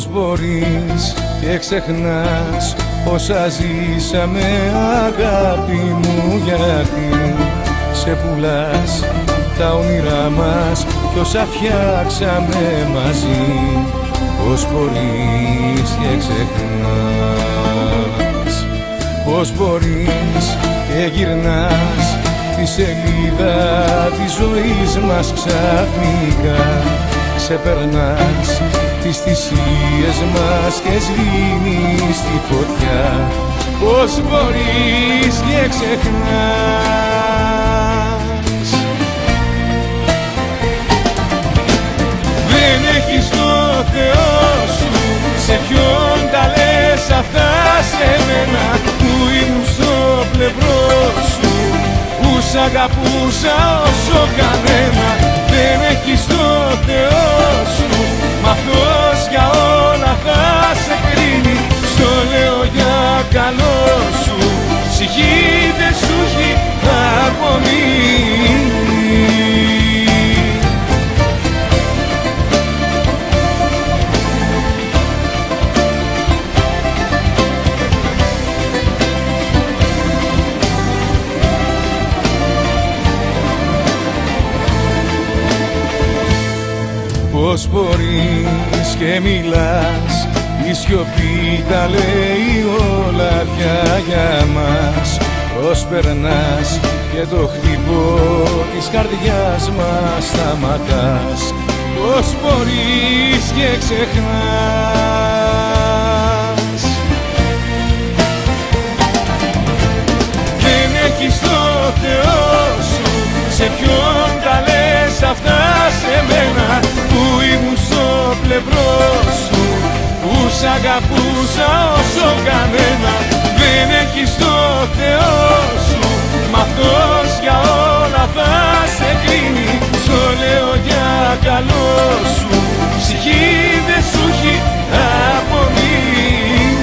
Πώς μπορείς και ξεχνάς όσα ζήσαμε αγάπη μου, γιατί σε πουλάς τα όνειρά μας κι όσα φτιάξαμε μαζί. Πώς μπορείς και ξεχνάς, πώς μπορείς και γυρνάς τη σελίδα της ζωής μας ξαφνικά, ξεπερνάς τις θυσίες μας και σβήνεις τη φωτιά. Πώς μπορείς και ξεχνάς. Δεν έχεις το Θεό σου, σε ποιον τα λες αυτά σε μένα, που ήμουν στο πλευρό σου, που σ' αγαπούσα όσο κανένα. Δεν έχεις το Θεό σου, μ' αυτός για όλα θα σε κρίνει. Στο λέω για καλό σου, ψυχή δεν σου έχει απομείνει. Πώς μπορείς και μιλάς, η σιωπή τα λέει όλα πια για μας. Προσπερνάς και το χτυπώ της καρδιάς μας σταματάς. Πώς μπορείς και ξεχνάς. Δεν έχεις το Θεό σου, σε ποιον τα λες αυτά σε μένα, που ήμουν στο πλευρό σου, που σ' αγαπούσα όσο κανένα. Δεν έχεις το Θεό σου, μ' αυτός για όλα θα σε κρίνει. Στο λέω για καλό σου, ψυχή δεν σου έχει απομείνει.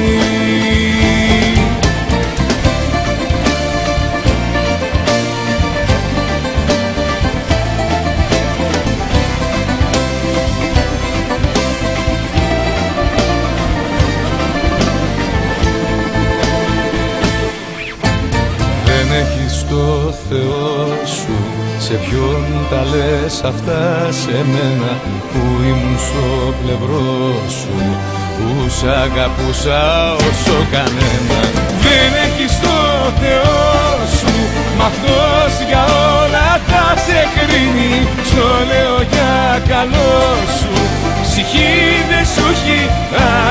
Έχεις το Θεό σου, σε ποιον τα λες αυτά σε μένα, που ήμουν στο πλευρό σου, που σ' αγαπούσα όσο κανένα. Δεν έχεις το Θεό σου, μ' αυτός για όλα θα σε κρίνει. Στο λέω για καλό σου, ψυχή δεν σου έχει